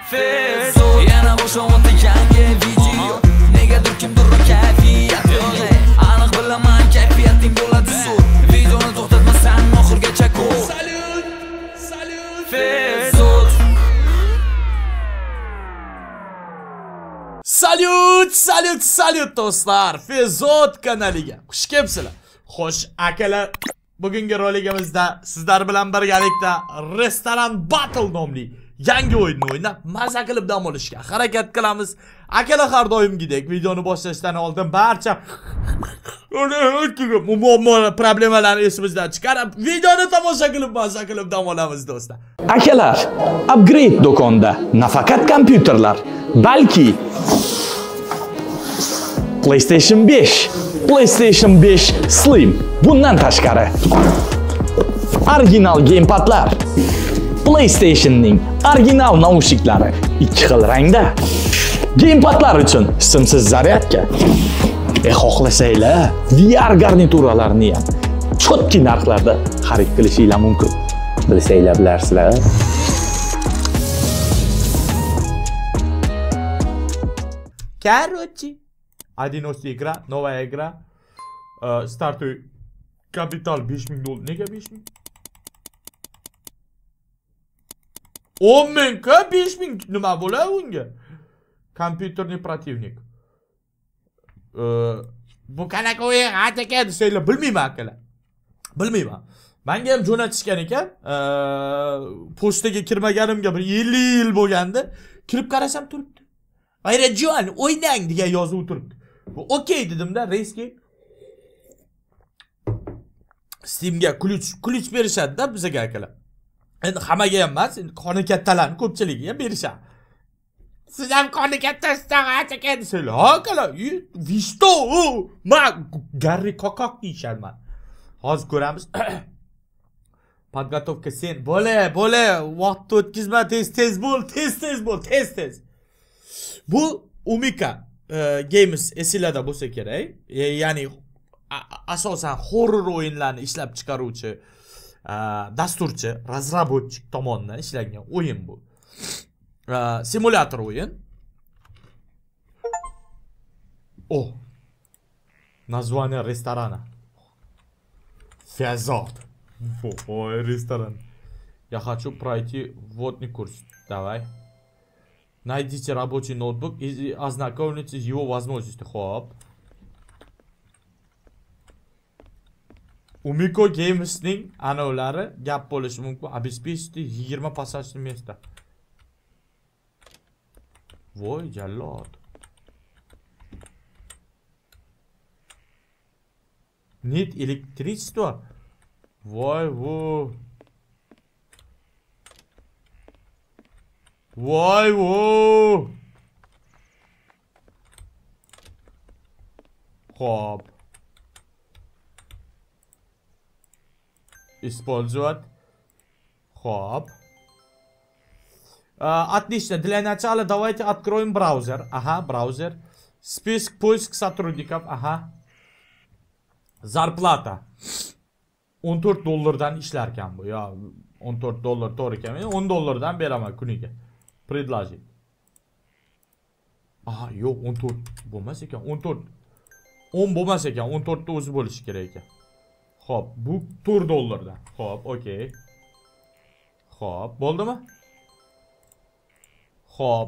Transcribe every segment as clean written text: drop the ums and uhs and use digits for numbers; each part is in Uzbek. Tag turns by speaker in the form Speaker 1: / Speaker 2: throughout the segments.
Speaker 1: Fezul yana boshlayapti yangi video. Negadir kimdir kayfiyat yo'q. Aniq bilaman kayfiyating bo'ladi zo'r. Videoni to'xtatmasdan oxirigacha ko'r. Salut, salut. Fezul.
Speaker 2: Salut do'stlar. Fezot kanaliga xush kelibsizlar. Xo'sh, akalar, bugungi roligimizda sizlar bilan birgalikda Restoran Battle nomli yangi o'yinni o'ynab maza qilib dam olishga harakat qilamiz. Akalar, har doimgidek videoni boshlashdan oldin barcha problemalarni esimizdan chiqarib videoni tomosha qilib maza qilib dam olamiz do'stlar.
Speaker 3: Akalar, Upgrade do'konda nafaqat kompyuterlar, balki PlayStation 5, PlayStation 5 Slim, bundan tashqari original gamepadlar, PlayStationning original naushniklari 2 xil rangda, gamepadlar uchun simsiz zaryadka, xohlasanglar VR garnituralarni ham chotki narxlarda xarid qilishinglar mumkin. Bilsanglar bilarsizlar.
Speaker 2: Короче, 11 игра, новая игра. Стартуй. Капитал 5000 долларов. Nega 5000? 10 mingga 5000 nima bo'ladi unga? Kompyuterni противник. Bu qanaqa o'yin ataka desanglar bilmayman akalar. Bilmayman. Menga ham jo'natishgan ekan. Pochtaga kirmaganimga bir 50 yil bo'lgandi. Kirib qarasam turibdi. Ayrajon, o'ynang degan yozuv turibdi. Okey dedimda, reski. Steamga kuch berishadi-da bizga akalar. Endi hammaga ham emas, endi qoni kattalarning ko'pchiligiga berishadi. Siz ham qoni kattasidan ataka desanglar, ha akalar, visto, ma Garri Kokok deyishadi men. Hozir ko'ramiz. Podgotovka sen. Bo'la, vaqt o'tkazma, tez bo'l. Bu Umika Games esinglarda bo'lsa kerak. Ya'ni asosan horror o'yinlarni ishlab chiqaruvchi dasturchi, razraботчик tomonidan ishlangan o'yin bu. Simulyator o'yin. Название ресторана. Фезот. Ой, ресторан. Я хочу пройти вводный курс. Давай. Найдите рабочий ноутбук и ознакомьтесь с его возможностями. Хоп. Umiko Games'ning anovlari gap bo'lishi mumkin. Обеспечьте 20 посадочное место. Voy, jallod. Нет электричества. Voy, Voy. Хоп. Использовать. Хоп. Отлично. Для начала давайте откроем браузер. Ага, браузер. Список поиск сотрудников. Ага. Зарплата. 14 dollardan ishlar ekan bu. Ya 14 dollar to'g'ri ekan. 10 dollardan beraman kuniga. Предложить. Aha, yo'q, 14 bo'lmas ekan. 10 bo'lmas ekan. 14 ta o'zi bo'lishi kerak ekan. Xo'p, bu 4 dollardan. Xo'p, okey. Xo'p, bo'ldimi? Xo'p,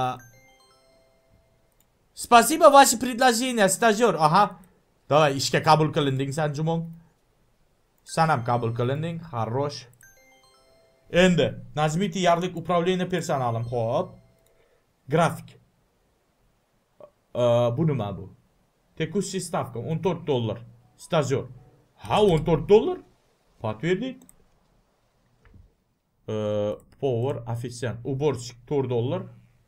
Speaker 2: Спасибо ваше предложение, стажер. Aha. Давай, ishga qabul qilinding sen, Jumon. Sen ham qabul qilinding. Хорош. Endi, Najmiti yarlik управление personalim. Xo'p. Grafik. Bu nima bu? Tekushi stavka 14 dollar. Stajyor. Ha, 14 dollar. Подтвердить. Повар, официант. Уборщик 4 dollar.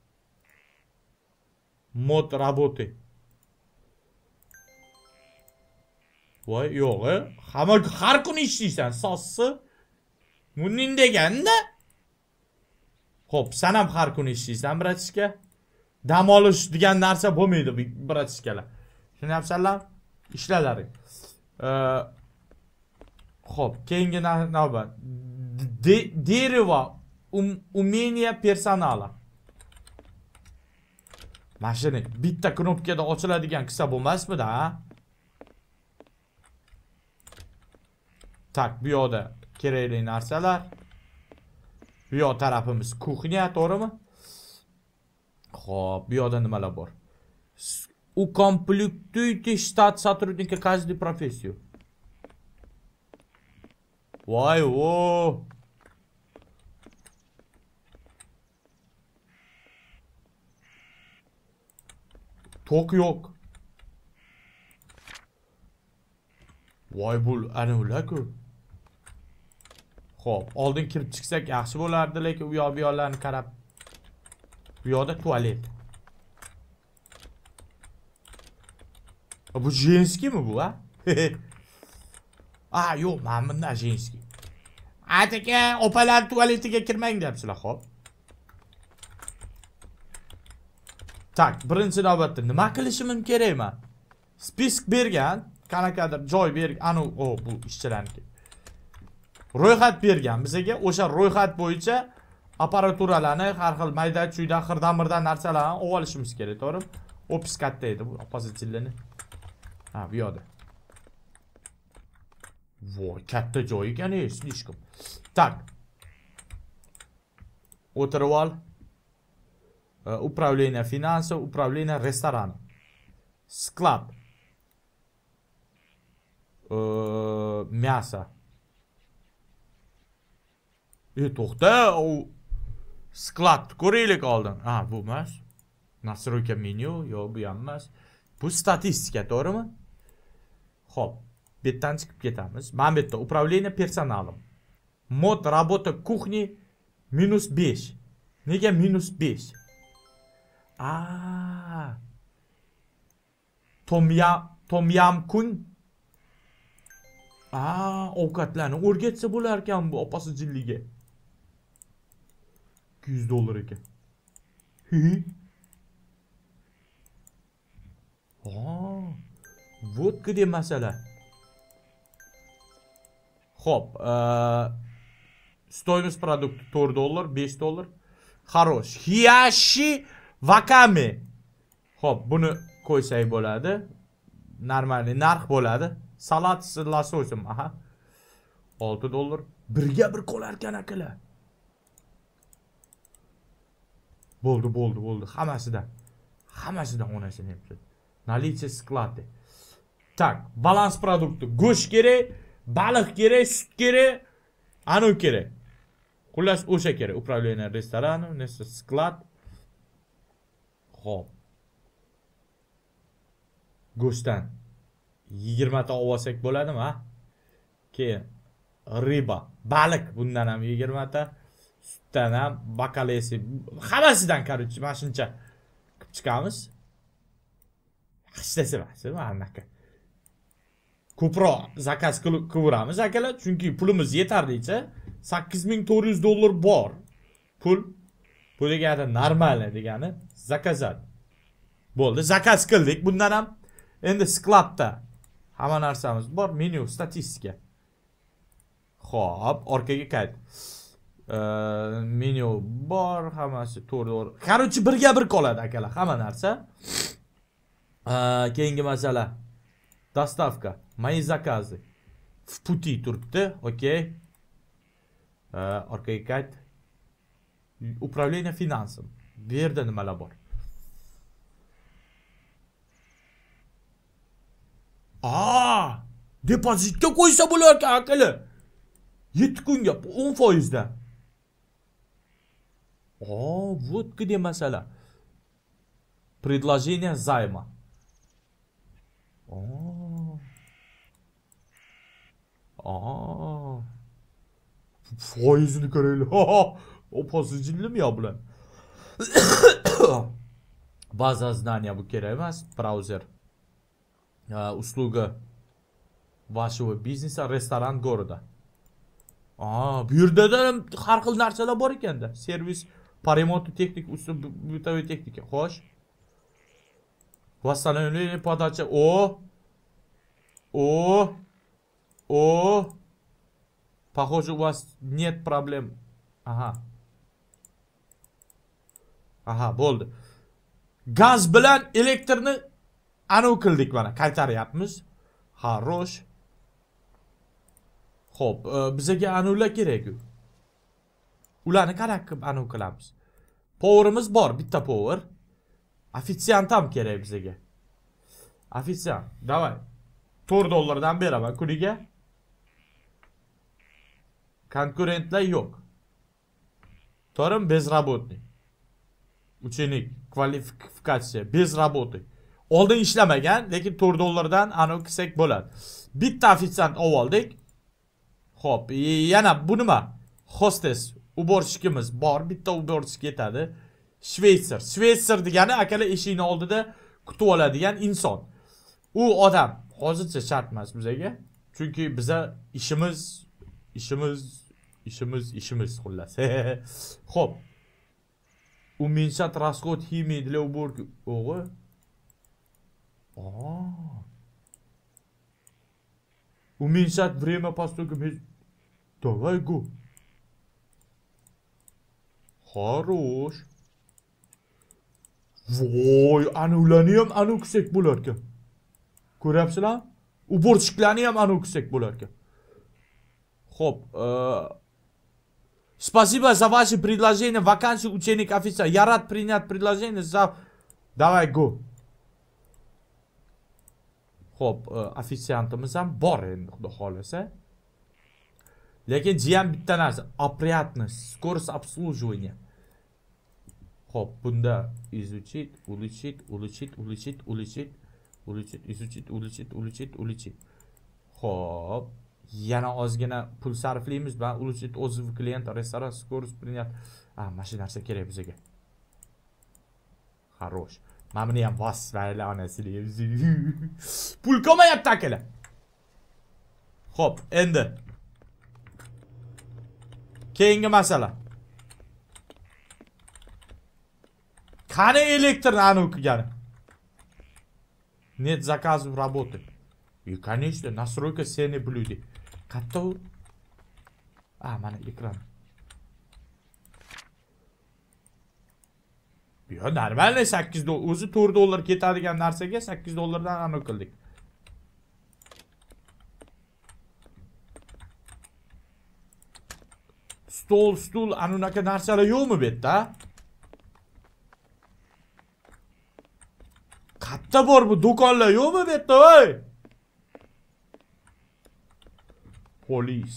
Speaker 2: Мод работы. Voy, yo'q, har kuni ishlaysan, sossi. Buning deganda. Xo'p, sen ham har kuni ishlaysan, bratishka. Dam olish degan narsa bo'lmaydi, bratishkalar. Tushunyapsanlar? Ishlalaring. Xo'p, keyingi navbat. Дерево умения персонала. Mashina bitta knopkada ochiladigan qilsa bo'lmasmidi, ha? Tak, bu yoqda kerakli narsalar. Bu yoq tarafimiz kuxnya, to'g'rimi? Xo'p, bu yoqda nimalar bor? Укомплектуйте штат сотрудника каждой профессию. Voy, o. Tok yo'q. Voy, bu ana ular-ku. Xo'p, oldin kirib chiqsak yaxshi bo'lardi, lekin u yoq bu yoqlarni qarab. Bu yoqda tualet. Bu jenskimi bu, ha? Ah, yo'q, mana bundan jenskiy. Ataka, opalar tualetiga kirmang deyapsizlar, xo'p. Tak, birinchi navbatda nima qilishim kerakman? Spisk bergan, qanaqadir joy bergan, anu, bu ishchilarniki. Ro'yxat bergan bizga, o'sha ro'yxat bo'yicha apparaturalarni, har xil mayda-chuyda, xirdan-mirdan narsalarni olib olishimiz kerak, to'g'rimi? Opis katta edi bu opozitsillarni. Ha, bu yoqda. Voy, katta joy ekan, slishkom. Tak. O'tirib ol. Управление финансов, управление рестораном. Склад. Мясо. To'xta, u sklad ko'raylik oldin. Ha, bu emas. Настройка menyu, yo'q, bu ham emas. Bu statistika, to'g'rimi? Xo'p, bu yerdan chiqib ketamiz. Mana bu yerda управление персоналом. Mod работа кухни -5. Nega -5? Tom yam kun. Ovqatlarni o'rgatsa bo'lar ekan bu opasi jilliga. $200 ekan. Вот где masala. Xo'p, stoyimiz produkt $4, $5. Хорош. Hiyashi vakame. Xo'p, buni qo'ysak bo'ladi. Normal narx bo'ladi. Salat lasosim, aha. $6. Birga bir qolar ekan akalar. Bo'ldi. Hammasidan onasini yapti. Наличие склады. Так, balans produkti. Go'sht kerak, baliq kerak, sut kerak, anu kerak. Xullas o'sha kerak. Управление рестораном, nesa sklad. Xo'p. Go'shtdan 20 ta olsak bo'ladimi, ha? Keyin riba, baliq bundan ham 20 ta, sutdan ham, bakalesi, hammasidan короче, mana shuncha qilib chiqamiz. Ishlasamas, anaqa. Ko'proq zakaz qilamiz akalar, chunki pulimiz yetarlicha. $8400 bor. Pul degani normal degani zakazat. Bo'ldi, zakaz qildik. Bundan ham endi skladda hamma narsamiz bor, menyu, statistika. Xo'p, orqaga qayt. Menyu bor, hammasi to'g'ri. Короче, birga bir qoladi akalar, hamma narsa. Keyingi masala. Dostavka, moи заказы. В пути turibdi, okey. Orqaga qayt. Управление финансом. Bu yerda nimalar bor? Depozitga qo'ysa bo'lar ekan akalar. 7 kunga 10% dan. Вот где masala. Предложение займа. Foizini ko'raylik. Opasi jillim yo bilan. Baza знания bu kerak emas, brauzer. Услуга вашего бизнеса, restoran города. Bu yerda ham har xil narsalar bor ekanda. Servis, по ремонту техник, бытовой техники. Xo'sh. Восстановление подачи. Похоже, у вас нет проблем. Aha, bo'ldi. Gaz bilan elektrni anav qildik mana, qaytaryapmiz. Xarosh. Xo'p, bizga anavlar kerak. Ularni qanaqa qilib anav qilamiz? Powerimiz bor, bitta power. Ofitsiant ham kerak bizga. Ofitsiant, davay. $4 beraman kuniga. Konkurentlar yo'q. To'g'rimi? Bezrabotniy. Uchenik, kvalifikatsiya, bezrabotniy. Oldin ishlamagan, lekin $4 anav qilsak bo'ladi. Bitta ofitsiant oldik. Xo'p, yana bu nima? Hostess, uborshikimiz bor, bitta uborshik yetadi. Shveytsar degani akalar eshikni oldida kutib oladigan inson. U odam hozircha shart emas bizga. Chunki biza ishimiz xullas. Xo'p. Уменьшать расход химии для уборки. Ого. Уменьшать время постройки. Давай го. Хорош. Voy, anavlarni ham anav qilsak bo'lar ekan. Ko'ryapsizlar? Uborshiklarni ham anav qilsak bo'lar ekan. Xo'p, Спасибо за ваши предложения. Вакансия ученик офицер. Я рад принять предложение. Давай, go. Xo'p, ofitsiantimiz ham bor endi, xudo xolasa. Lekin jiyam bitta narsa, опрятность, скорость обслуживания. Xo'p, bunda изучить, улучшить. Xo'p, yana ozgina pul sarflaymiz. Va улучшить отзывы клиента, restoran, скорость принять. Mana shu narsa kerak bizga. Хорош. Mana buni ham bosmaylar onasini. Pul ko'mayapti akalar. Xo'p, endi keyingi masala. Qani elektr anav qilgani? Нет заказов работы. И, конечно, настройка цены блюда. Qayerda u? Mana ekran. Yo, normal $8 o'zi $4 ketadigan narsaga $8 dan anav qildik. Stul, anunaqa narsalar yo'qmi bu yerda? Qayerda bor bu do'konlar yo'qmi bu yerda, voy? Polis.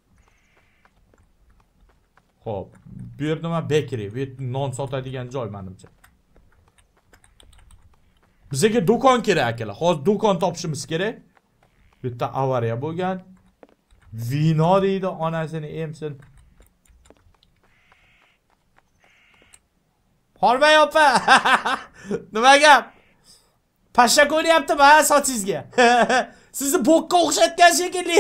Speaker 2: Xo'p, bu yerda nima bakery, bu yerda non sotadigan joy menimcha. Bizga do'kon kerak akalar. Hozir do'kon topishimiz kerak. Bu yerda avariya bo'lgan. Vino deydi, onasini emsin. Hormay opa. Nima gap? Pashsha ko'ryaptimi ha sochingizga? Sizni bokka o'xshatgan shekilli.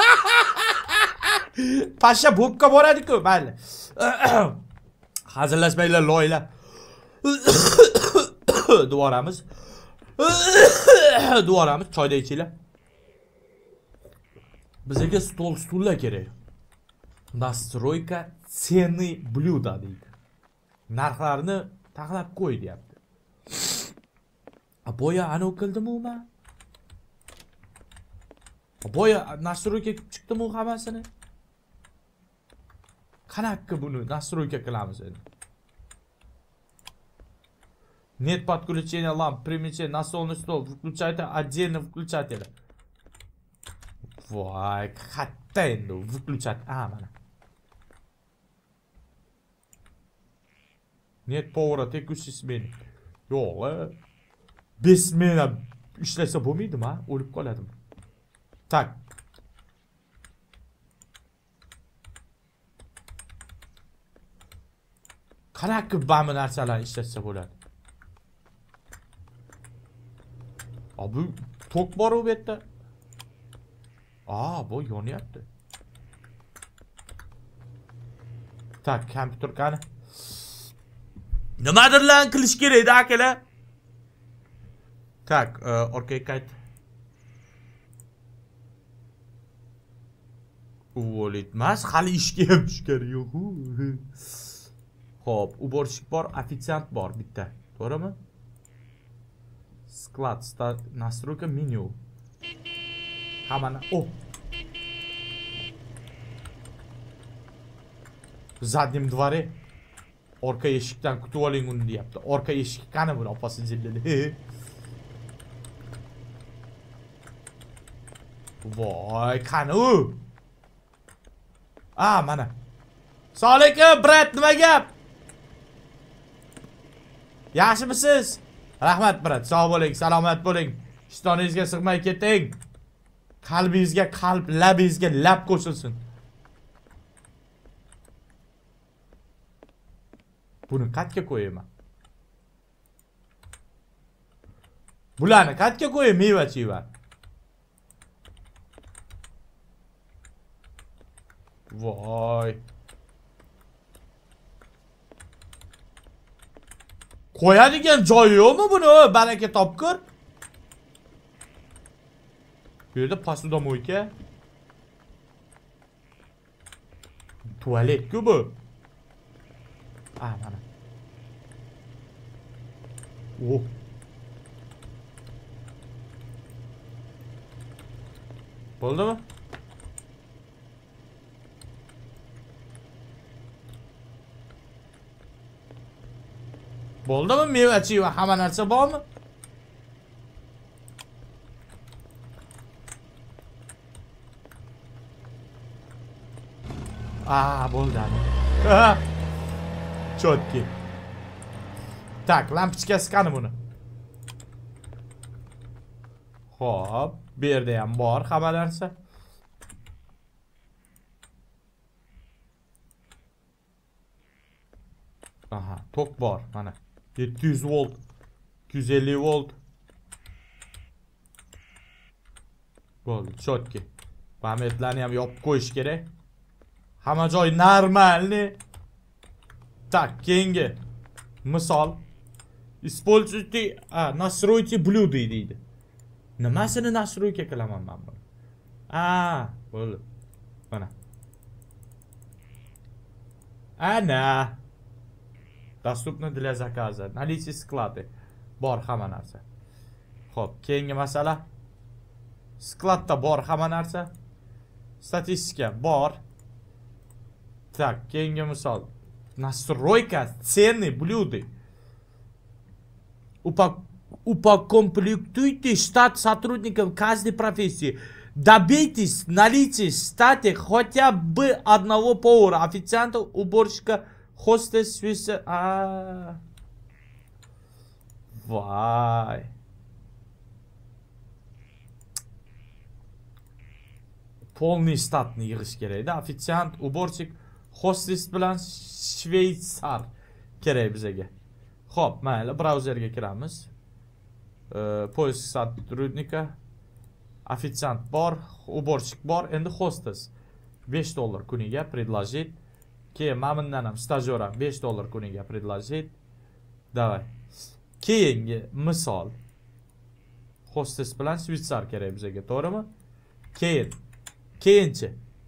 Speaker 2: Pashsha bokka boradi-ku, mayli. Hazillashmanglar loylar. Duvoramiz. Choyda ichinglar. Bizga stullar kerak. Настройка цены блюда deydi. Narxlarni taxlab qo'y deyapti. Boya anav qildimi men? Boya настройка chiqdimi hammasini? Qanaqa buni настройка qilamiz endi? Нет подключения ламп, примечание, настольный стол, выключайте отдельно выключатели. Voy, qatta endi выключать. Mana. Нет повара текущий смены. Yo'q, 5 smena ishlasa bo'lmaydimi, ha? O'lib qoladim. Tak. Qanaqa ba'mi narsalarni ishlatsa bo'ladi? Bu tok bor u yerda. Bu yonyapti. Tak, kompyuter qani? Nimadirlar qilish kerak-da akalar. Tak, orqaga qayt. O'litmas, hali ishga ham tushgani yo'q. Xo'p, uborshik bor, ofitsiant bor bitta. To'g'rimi? Sklad, настройка menyu. Ha mana, oh. Zadnim dvori. Orqa eshikdan kutib oling uni deyapti. Orqa eshik qani buni opasi jilladi. Voy, qani u? Mana. Assalomu alaykum, brat, nima gap? Yaxshimisiz? Rahmat, brat, sog' bo'ling, salomat bo'ling. Ishtoningizga sig'may keting. Qalbingizga qalb, labingizga lab qo'shilsin. Buni qayerga qo'yaman? Bularni qayerga qo'yay, meva-cheva? Voy. Qo'yadigan joyi yo'qmi buni? Baraka topkur. Bu yerda posudamойка. Tualet-ku bu. Mana. Oh. Bo'ldimi? Bo'ldimi? Meva-chi va hamma narsa bormi? Bo'ldi. Chotki. Tak, lampochkasi qani buni? Xo'p, bu yerda ham bor hamma narsa. Tok bor mana. 700 volt, 250 volt. Bo'ldi, chotki. Pametlarni ham yopib qo'yish kerak. Hamma joy normalni. Tak, keyingi misol используйте, настройте блюдо deydi. Nimasini настройка qilaman men buni? Bo'ldi. Mana. Ana. Доступно для заказа. Налейте склады. Bor hamma narsa. Xo'p, keyingi masala. Skladda bor hamma narsa. Statistika bor. Так, keyingi misol. Настройка цены блюда. Укомплектуйте штат сотрудников каждой профессии. Добейтесь наличия в штате хотя бы одного повара, официанта, уборщика, хостес, свиса. Vay. Полный штатni yig'ish kerak-da. Официант, уборщик, hostes bilan shveytsar kerak bizaga. Xo'p, mayli, brauzerga kiramiz. Poisk сотрудника, официант bor, уборщик bor, endi hostes $5 kuniga предложить. Keyin mana bundan ham stajyor ham $5 kuniga предложить. Davay. Keyingi misol. Hostes bilan shveytsar kerak bizaga, to'g'rimi? Keyinchi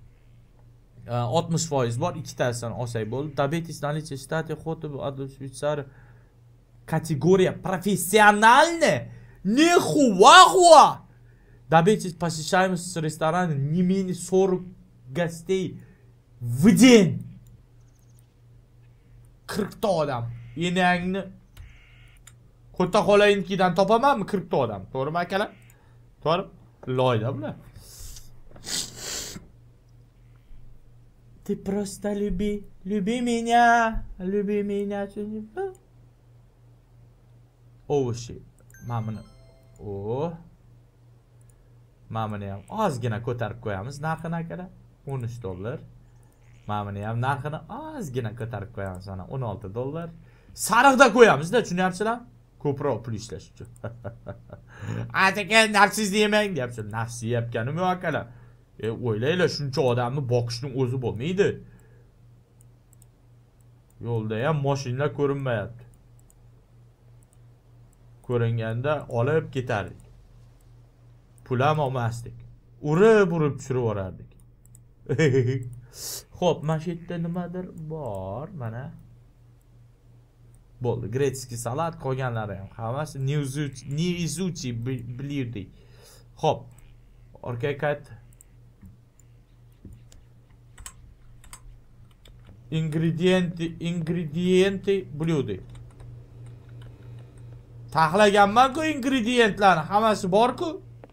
Speaker 2: 60% bor, ikkitasini olsak bo'ldi. Добейтесь наличия штата хоты в Швейцарии. Категория профессиональная. Нихуахуа. Добейтесь посещаемость ресторана не менее 40 гостей в день. 40 ta odam. Enangni Qo'ta xolayinkidan topamanmi 40 ta odam? To'g'rimi akalar? To'g'ri? Loyda bular. Ты просто люби меня, Овощи. Mana buni ham ozgina ko'tarib qo'yamiz narxini akalar. $13. Mana buni ham narxini ozgina ko'tarib qo'yamiz mana $16. Sariqda qo'yamiz-da, tushunyapsizlar? Ko'proq pul ishlash uchun. Aka, nafsiz yemang deyapsiz. Nafsi yeyotganim yo'q akalar. O'ylaylar, shuncha odamni boqishning o'zi bo'lmaydi. Yo'lda ham mashinalar ko'rinmayapti. Ko'ringanda olib ketardik. Pul ham olmasdik. Urib tushirib yuborardik. Xo'p, mana shu yerda nimadir bor, mana. Bo'ldi. Gretskiy salat, qolganlari ham hammasi Nizuchi bilirdi. Xo'p. Orqaga qayt. Ingredienti blюды. Taxlaganman-ku ingredientlarni, hammasi bor-ku.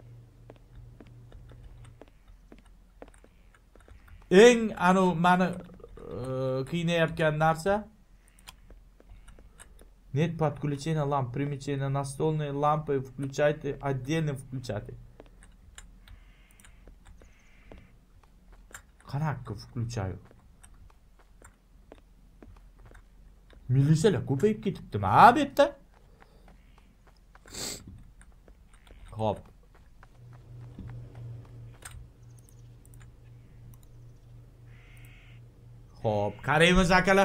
Speaker 2: Eng mani qiynayotgan narsa нет подключения ламп, примечание настольные лампы включайте, отдельно включайте. Qanaqa включаю? Milisalar ko'payib ketibdimi? Ha, bu yerda. Xo'p. Xo'p, qaraymiz akalar.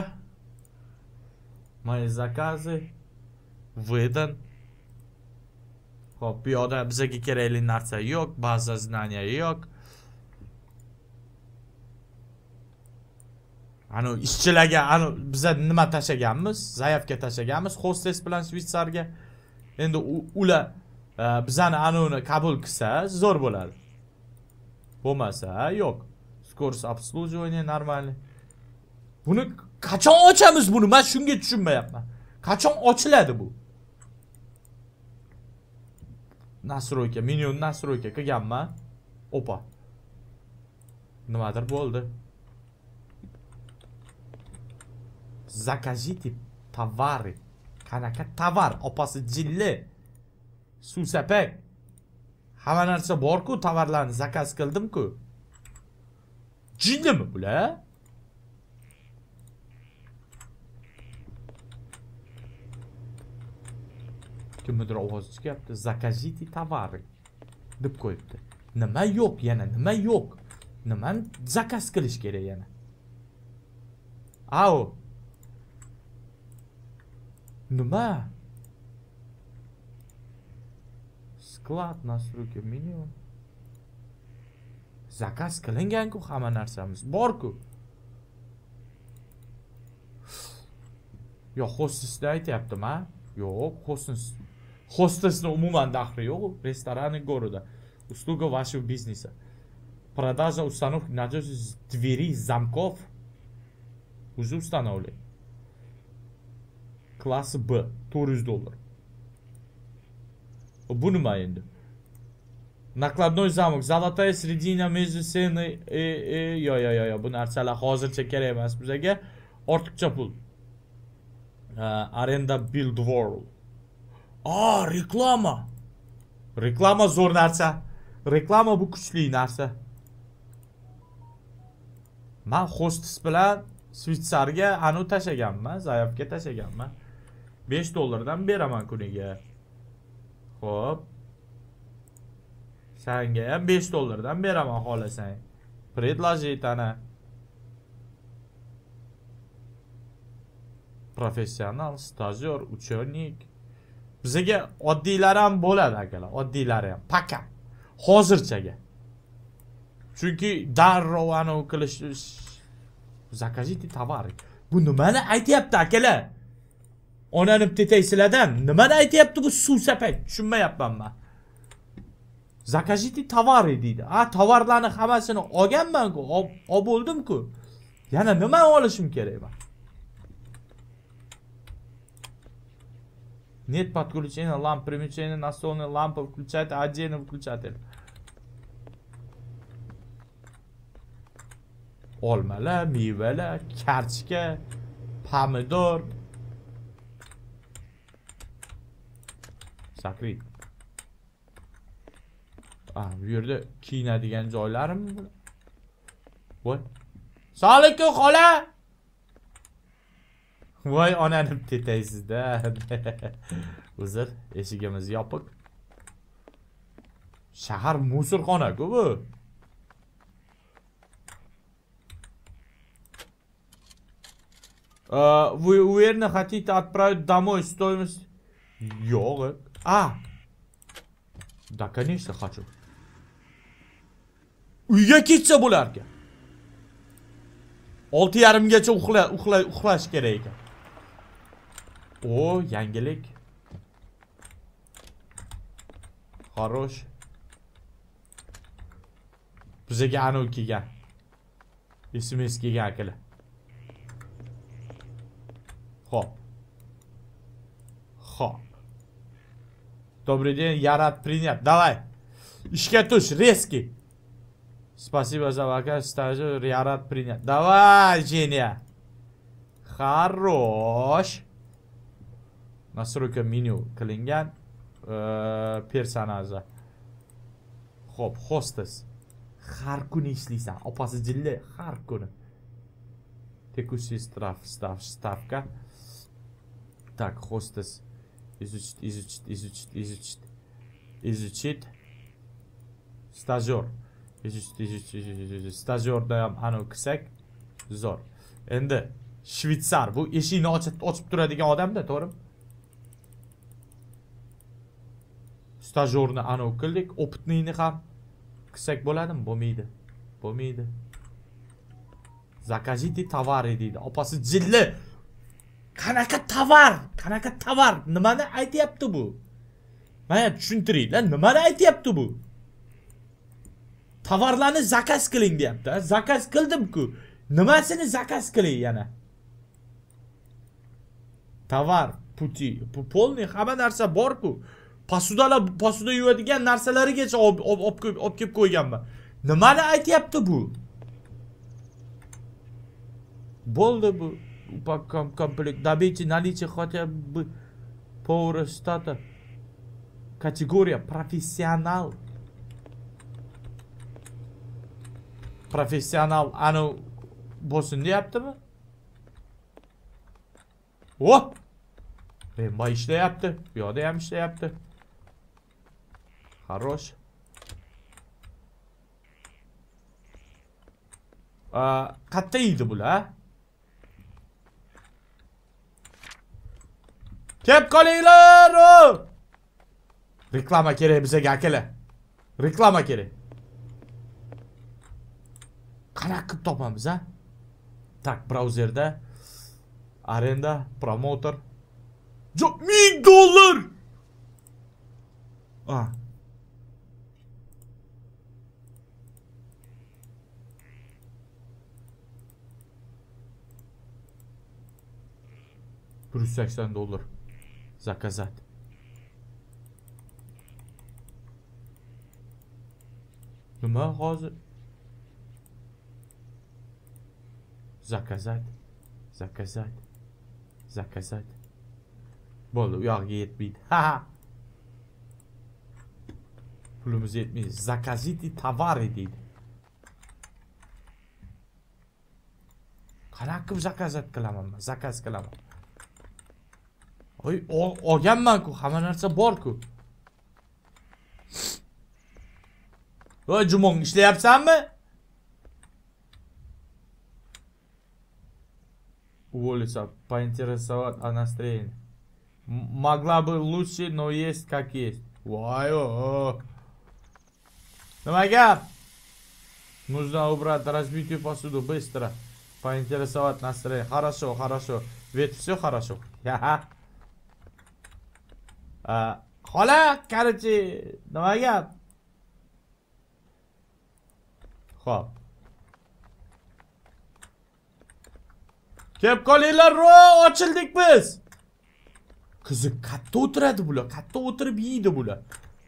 Speaker 2: Moy zakazi выдан. Xo'p, bu yoqda bizga kerakli narsa yo'q, baza znaniya yo'q. Ishchilarga biza nima tashaganmiz? Zayavga tashaganmiz, hostes bilan Shvetsariyaga. Endi ular bizani uni qabul qilsa zo'r bo'ladi. Bo'lmasa yo'q. Skorost обслуживание нормально. Buni qachon ochamiz buni? Men shunga tushunmayapman. Qachon ochiladi bu? Настройка, menyu настройка qilganman. Opa. Nimadir bo'ldi. Zakazite tavары. Qanaqa tovar? Opasi jilli. Susapak. Hamma narsa bor-ku, tovarlarni zakaz qildim-ku. Jillimi bular? Kimdir ovoz chiqyapti. Zakazite tavары deb qo'yibdi. Nima yo'q yana? Nima yo'q? Nimani zakaz qilish kerak yana? Ao. Nima? Sklad настройки menyu. Zakaz qilingan-ku, hamma narsamiz bor-ku. Yo'q, hostesda aytayaptim-a? Yo'q, hostesni umuman daxli yo'q. Restorani goroda. Услуга вашего бизнеса. Продажа установки надежности дверей, замков. Уже установлен. Klasi B, $400. Bu nima endi? Nakladnoy zamok, zolotaya sredina между сценой yo, bu narsalar hozircha kerak emas bizga. Ortiqcha pul. Arenda build world. Reklama. Reklama zo'r narsa. Reklama bu kuchli narsa. Men hostes bilan Shvetsariyaga tashaganman, Zayavga tashaganman. $5 dan beraman kuniga. Xo'p. Senga ham $5 dan beraman xohlasang. Предложить ana. Professional, stajyor, ученик. Bizga oddiylar ham bo'ladi akalar, oddiylari ham. Paka. Hozirchaga. Chunki darrov qilish zakazite tavары. Bu nimani aytayapti akalar? Onani tetaysizlardan nimani aytayapti bu suvsapak? Tushunmayapman men. Zakazite tavары deydi. Tovarlarni hammasini olganman-ku, olib bo'ldim-ku. Yana nima olishim kerak men? Нет подключения ламп, примечание настольной лампы включать, отдельно включатель. Olmalar, mevalar, karchka, pomidor. Sakrit. Bu yerda kiyinadigan joylarim bu. Voy. Assalomu alaykum xola. Voy onani tetaysizda. Uzr, eshigimiz yopiq. Shahar musorxona-ku bu. Вы уверенно хотите отправить домой стоимость? Yo'q. Да, конечно, хочу. Uyga ketsa bo'lar ekan. 6:30gacha uxlash kerak ekan. O, yangilik. Xarosh. Bizaga anav kelgan. SMS kelgan akalar. Xo'p. Xo'p. Добрый день, я рад принять. Давай. Ishga tush, резкий. Спасибо за вакансию, стажер, я рад принять. Давай, Женя. Хорош. Настройка меню qilingan. Personaja. Xo'p, hostess. Har kuni ishlaysan. Opasi jilli har kuni. Текущий ставка. Так, hostess. Изучить. Stajyor. Stajyorda ham anav qilsak zo'r. Endi Shvetsar bu eshikni ochib turadigan odamda, to'g'rimi? Stajyorni anav qildik, opitniyni ham qilsak bo'ladimi? Bo'lmaydi. Bo'lmaydi. Zakazite tovari deydi. Opasi jilli. Qanaqa tovar? Nimani aytayapti bu? Mana tushuntiringlar, nimani aytayapti bu? Tovarlarni zakaz qiling deyapti. Zakaz qildim-ku. Nimasini zakaz qiling yana? Tovar, puti, polniy hamma narsa bor-ku. Posuda yuvadigan narsalarigacha olib kelib qo'yganman. Nimani aytayapti bu? Bo'ldi bu. Упаковка комплект. Добейте наличие хотя бы повара штата. Категория профессионал. Professional anu bo'lsin deyaptimi? O! Menma ishlayapti. Bu yoqda ham ishlayapti. Хорош. Qayerda yeydi bular? Kelib qolinglar! Reklama kerak bizga akalar. Reklama kerak. Qanaqa qilib topamiz, ha? Tak, brauzerda arenda, promotor. Jo'q, $1000. Ah. $180. Заказать. Nima hozir? Заказать. Bo'ldi, u yoqqa yetmaydi. Ha. Pulimiz yetmaydi. Zakazite tovari deydi. Qanaqa qilib zakazat qilaman men? Zakaz qilaman. Oy, olganman-ku, hamma narsa bor-ku. Voy, Jumong, ishlayapsanmi? Уволиться, поинтересовать о настроении. Могла бы лучше, но есть как есть. Вай-о. Nima gap? Нужно убрать разбитую посуду быстро. Поинтересовать настроение. Хорошо. Ведь все хорошо. Xola, короче, nima gap? Xo'p. Kelib qolinglar, ochildik biz. Qiziq, katta o'tiradi bular, katta o'tirib yeydi bular.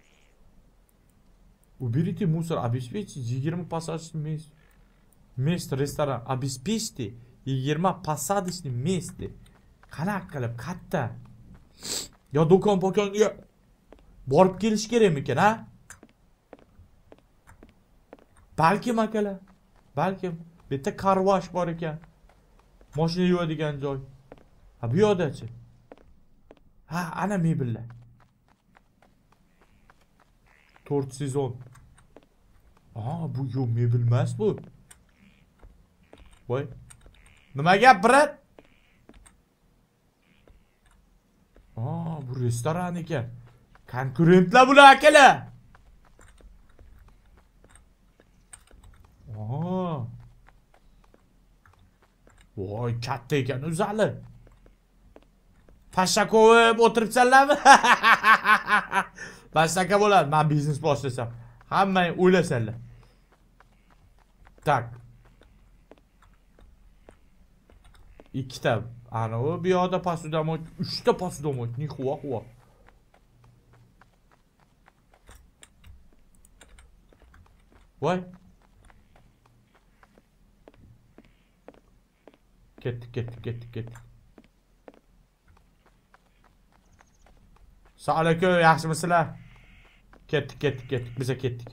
Speaker 2: Уберите мусор, обеспечьте 20 посадочных мест ресторан. Обеспечьте 20 посадочных мест. Qanaqa qilib katta? Yo do'kon-pokonga borib kelish kerakmikan, ha? Balkim akalar, balkim bitta karvash bor ekan. Mashina yuvadigan joy. Ha, bu yoqdachi? Ha, ana mebellar. 4 sezon. Bu yo'q, mebel emas bu. Voy. Nima gap, brat? Bu restoran ekan. Konkurentlar bular akalar. Voy, katta ekan o'zali. Pashshakovib o'tiribsanlarmi? Pashshaka bo'ladi, men biznes boshlasam. Hammang o'ylasanlar. Tak. Ikkita anavi bu yoqda posudamot, 3 ta posudamot, nixuva. Voy. Ketdik. Assalomu alaykum, yaxshimisizlar? Ketdik. Biz ketdik.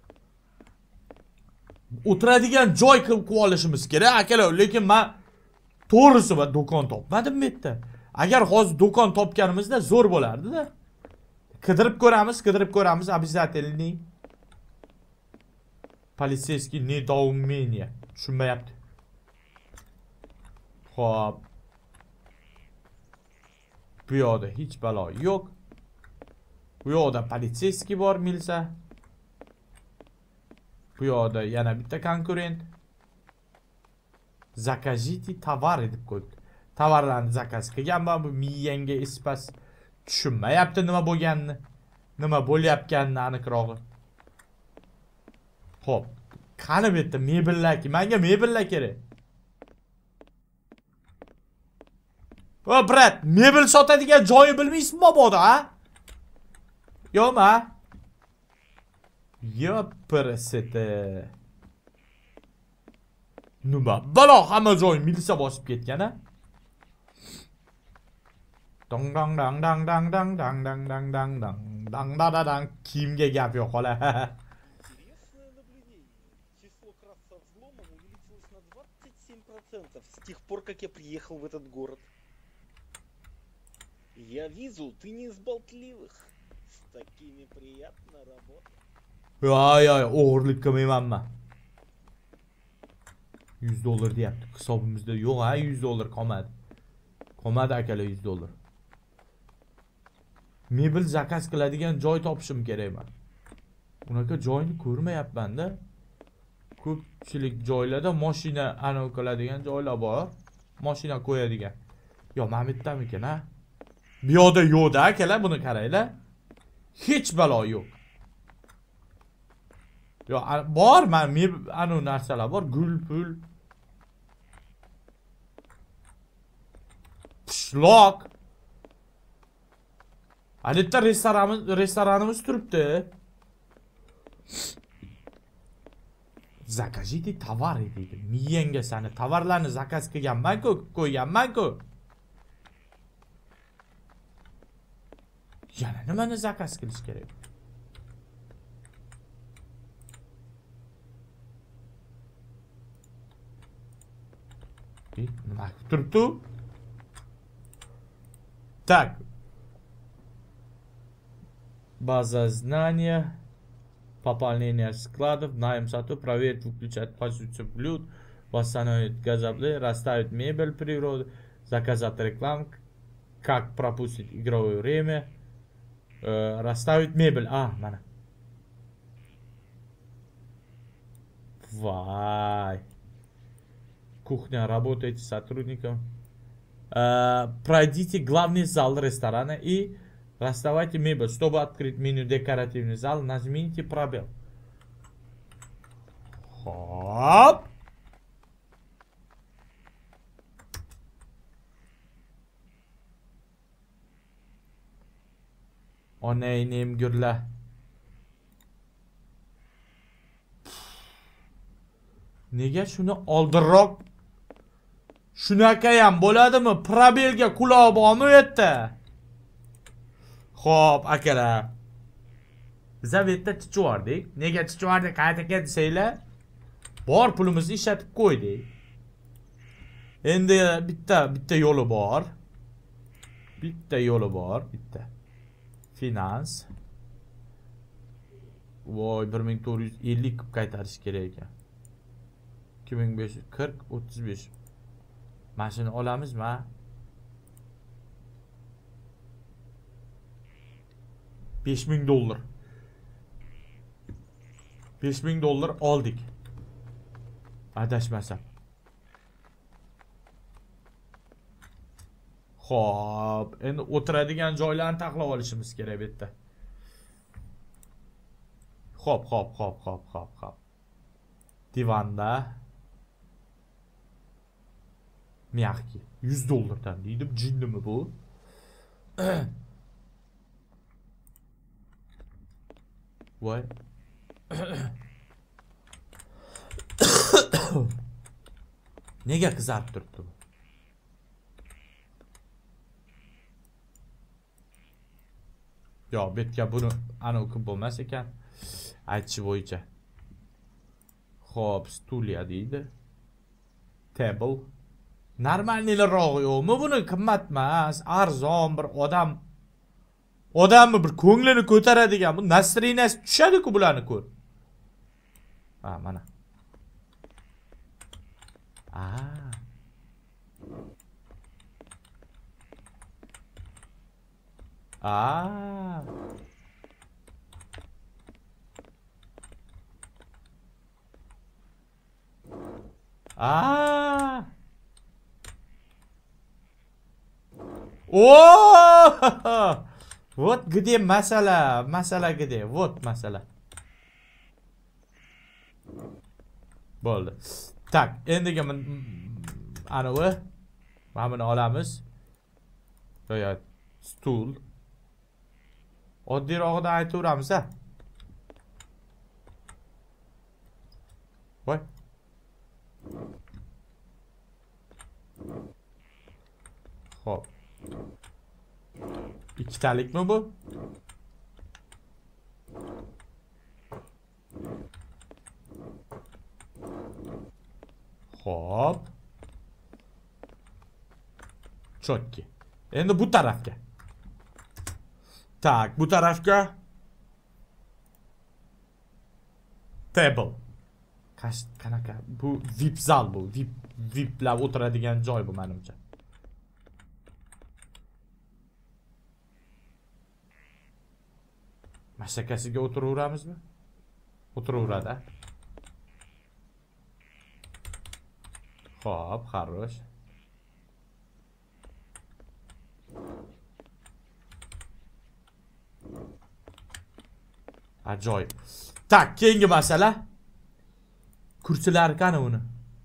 Speaker 2: O'tiradigan joy qilib olishimiz kerak, akalar, lekin men to'g'risi va do'kon topmadim bu yerda. Agar hozir do'kon topganimizda zo'r bo'lardi-da. Qidirib ko'ramiz, обязательно. Полицейский недоумение. Tushunmayapti. Xo'p. Bu yoqda hech balo yo'q. Bu yoqda полицейский bor, milsa. Bu yoqda yana bitta konkurent. Zakazite tovar deb qo'yibdi. Tovarlarni zakaz qilganman, bu miyangga ispas. Tushunmayapti nima bo'lganini. Nima bo'layotganini aniqrog'i. Xo'p, qani bu yerda mebellar, menga mebellar kerak. O brat, mebel sotadigan joyi bilmaysizmi mabodo, ha? Yo'qmi? Yo'pirasete. Nima? Balo hamma joy milisa bosib ketgan, ha? Dang dang. Kimga gap yo'q, xola.
Speaker 4: С тех пор, как я приехал в этот город. Я вижу, ты не из болтливых. С такими приятно работать.
Speaker 2: Yo'q, o'g'irlik qilmayman. $100 deyapti. Hisobimizda yo'q, ha, $100 qolmadi. Qolmadi akalar, $100. Mebel zakaz qiladigan joy topishim kerak men. Unaqa joyni ko'rmayapman-da. Ko'pchilik joylarda mashina anav qiladigan joylar bor. Mashina qo'yadigan. Yo, men bittamikan, ha? Bu yoqda yo'q-da, akalar, buni qaranglar. Hech balo yo'q. Yo, bor, men anav narsalar bor, gul, pul. Pishloq. Albatta restoranimiz turibdi. Zakazite tovar deydi. Miyangga sani tovarlarni zakaz qilganman-ku, qo'yganman-ku. Yana nimani zakaz qilish kerak? Nima turibdi? Так. База знания. Пополнение складов, найм сату, проверить, выключать позицию блюд, восстановить газоблы, расставить мебель природы, заказать рекламу, как пропустить игровое время, расставить мебель. Mana. Вай. Кухня, работаете с сотрудником. Пройдите главный зал ресторана и расставайте мебель. Чтобы открыть меню декоративный зал, нажмите пробел. Хоп. Onaynim gurla. Nega shuni oldinroq shunaqa ham bo'ladimi? Probelga quloq bormi u yerda? Xo'p, akalar. Biz bu yerda tichvordik. Nega tichvordik? Qaytaga desanglar, bor pulimizni ishlatib qo'ydik. Endi bitta yo'li bor. Bitta. Finans. Voy, 1450 qilib qaytarish kerak ekan. 2540 35. Mashina olamizmi? $5000. $5000 oldik. Adashmasam. Xo'p, endi o'tiradigan joylarni taxlab olishimiz kerak bu yerda. Xo'p. Divanda mягкий. $100 deydi. Jinnimi bu? Voy. Nega qizarib turibdi bu? Yo, bu yerga buni ana o'qib bo'lmas ekan. Aytish bo'yicha. Xo'p, stulya deydi. Table. Normalniroq yo'qmi? Buni qimmat emas, arzon bir odamni bir ko'nglini ko'taradigan, bu nasrinasi tushadi-ku bularni ko'r. Ha, mana. Вот где masala где, вот masala. Bo'ldi. Tak, endiga anavi mana buni olamiz. Yo'q, stul. Oddiyrog'ida aytaveramiz a. Voy. Xo'p. Ikkitalikmi bu? Xo'p. Chotki. Endi bu tarafga. Tak, bu tarafga. Table. Qanaqa? Bu VIP zal bu. VIPlar o'tiradigan joy bu menimcha. Mashakasiga o'tiraveramizmi? O'tiraveradi. Xo'p, xarosh. Ajoyib. Tak, keyingi masala. Kursilar qani uni?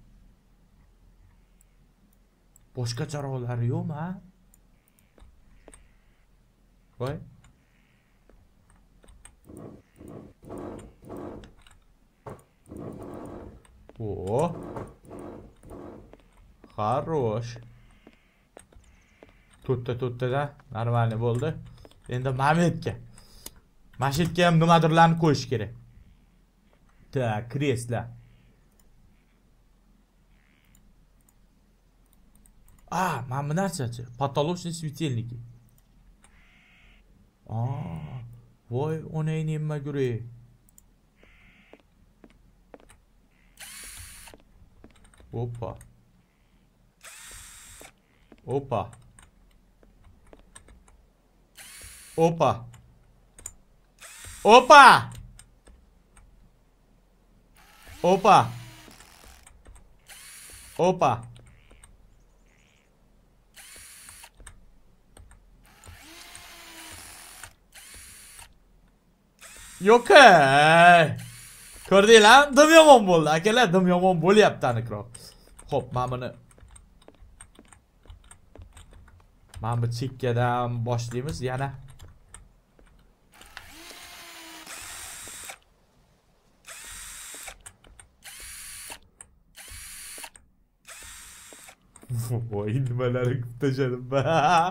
Speaker 2: Boshqa charoqlari yo'qmi, ha? Voy. O. Xarosh. To'tta-da normalniy bo'ldi. Endi Mametga. Mashitga ham nimadirlarni qo'yish kerak. Так, kresla. Mana bu narsachi. Потолочный светильники. Voy, onay nima gure. Опа. Yo'q. Ko'rdinglar? Dim yomon bo'ldi. Akalar, dim yomon bo'lyapti aniqroq. Xo'p, mana bu chekkadan boshlaymiz yana. Voy, nimalarni tashadim ba.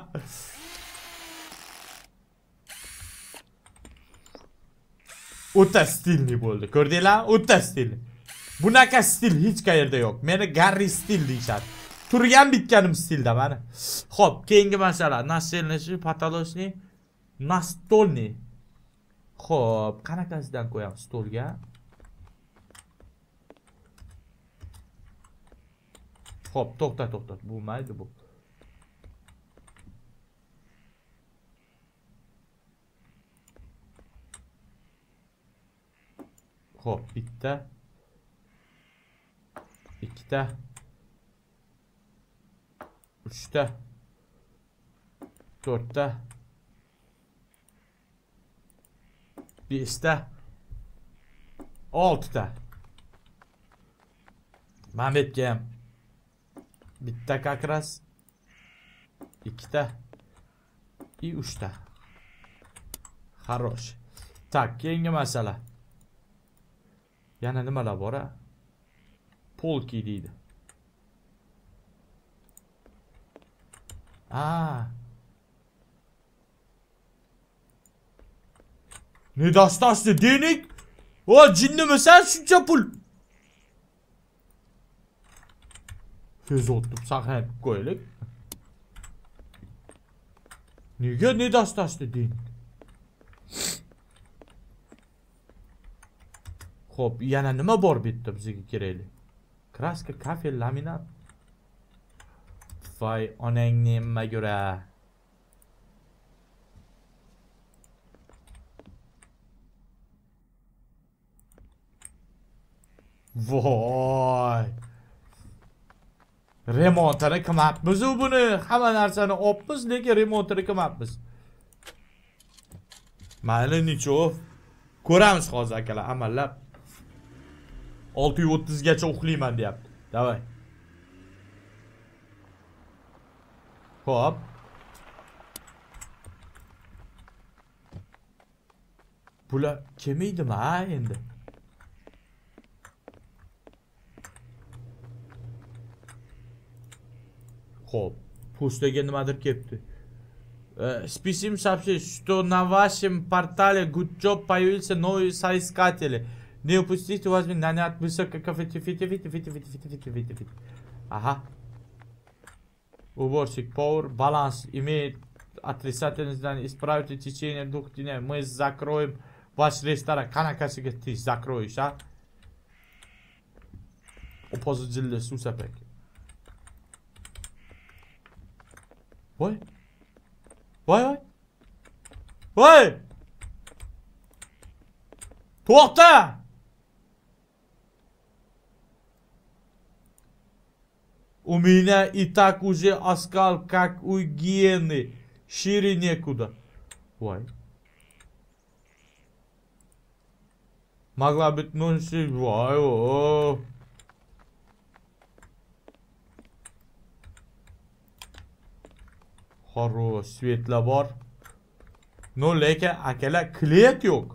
Speaker 2: O'ta stilli bo'ldi. Ko'rdinglar? O'ta stilli. Bunaqa stil hech qayerda yo'q. Meni Garri stil deyshadi. Turgan bitganim stilda mana. Xo'p, keyingi masala. Nastelniy, patolochniy, nastolniy. Xo'p, qanaqasidan qo'yamiz stolga? Xo'p, to'xta. Bo'lmaydi bu. Xo'p, bitta. Ikkita. Uchta. 4 ta 5 ta 6 ta. Mana bu yerga ham bitta kakras 2 ta и 3 ta. Хорош. Tak, keyingi masala. Yana nimalar bor a? Polki deydi. Ne dastası denik? O cinni misan shuncha pul? Fezotni saqlanib qo'yaylik. Nega ne dastası denik? Xo'p, yana nima bor bu yerda bizga kerakli? Kraska, kafe, laminat. Voy, onangni nima ko'ra. Voy. Remontini qilmabmiz u buni. Hamma narsani olibmiz, lekin remontini qilmabmiz. Mayli, nichov. Ko'ramiz hozir akalar, amallab. 6:30 gacha uxlayman deyapti. Davay. Hop. Bular kelmaydimi ha endi? Hop. Postaga nimadir kelibdi. Спасибо сообщить, что на вашем портале Good Job появился новый соискатели. Не упустите возможность нанять высококвалифицированный. Ага. Уборщик Power баланс имеет отрицательное здание. Исправите в течение 2 дней. Мы закроем ваш ресторан. Канакасиga ты закроешь, а? Опозитили сусапек. Ой. Voy. Voy. To'xta. У меня и так уже оскал, как у гиены. Шире некуда. Voy. Могла быть ночью. Voy. Xo'roq, svetlar bor. No, lekin akalar klient yo'q.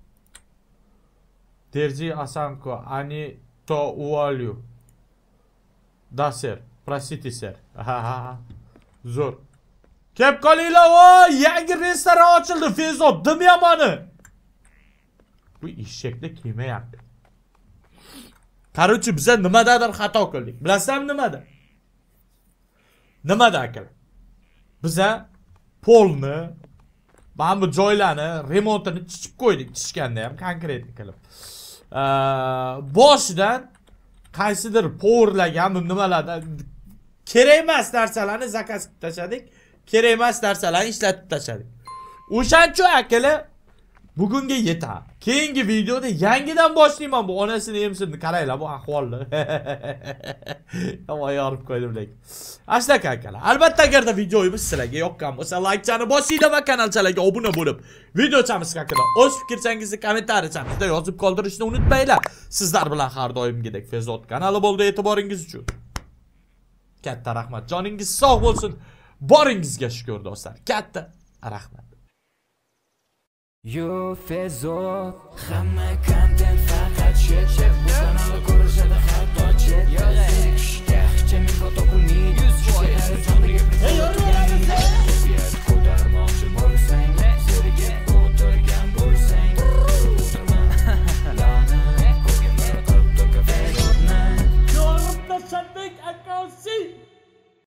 Speaker 2: Terzi Asanko, ani to уволю. Да, сэр. Простите, сэр. Zo'r. Kelib qolinglar, voy, yangi restoran ochildi, Fezot, dim yomoni. Bu eshakda kelmayapti. Qarochi, biz nimadadir xato qildik. Bilasizmi nimada? Nimada akalar? Biza polni, mana bu joylarni remontini chichib qo'ydik, chichganda ham konkret qilib. Boshidan qaysidir powerlagan nimalarda kerak emas narsalarni zakaz qilib tashladik, kerak emas narsalarni ishlatib tashladik. O'shancha akalar bugunga yetadi. Keyingi videoda yangidan boshlayman bu onasini emsinni qaranglar bu ahvolni. Ama yorib qo'ydim lekin. Ashlaka akalar. Albatta agarda videomiz sizlarga yoqqan bo'lsa, like-chani bosinglar va kanalchalarga obuna bo'lib, videochamiz haqida o'z fikringizni kommentariyamizda yozib qoldirishni unutmanglar. Sizlar bilan har doimgidek Fezot kanali bo'ldi, e'tiboringiz uchun katta rahmat. Joningiz sog' bo'lsin. Boringizga shukr do'stlar. Katta rahmat.
Speaker 1: Yo Fezot, hamma content faqat shit